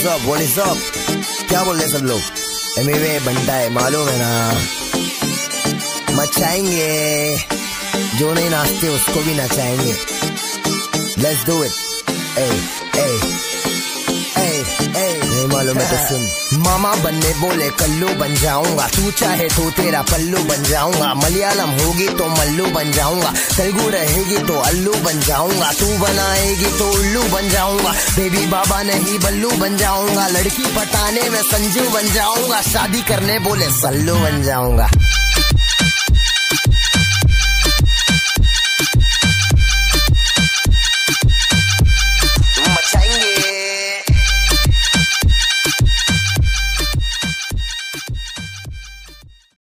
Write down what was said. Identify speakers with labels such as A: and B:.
A: What is up? क्या बोल रहे सब लोग? एमिवे बनता है, मालूम है ना, मचाएंगे, जो नहीं नाचते उसको भी नचाएंगे। Let's do it. नहीं मालूम है तो सुन। मामा बनने बोले कल्लू बन जाऊंगा, तू चाहे तो तेरा पल्लू बन जाऊंगा। मलयालम होगी तो मल्लू बन जाऊंगा, तेलुगु रहेगी तो अल्लू बन जाऊंगा। तू बनाएगी तो उल्लू बन जाऊंगा, बेबी बाबा नहीं बल्लू बन जाऊंगा। लड़की पटाने में संजू बन जाऊंगा, शादी करने बोले सल्लू बन जाऊंगा।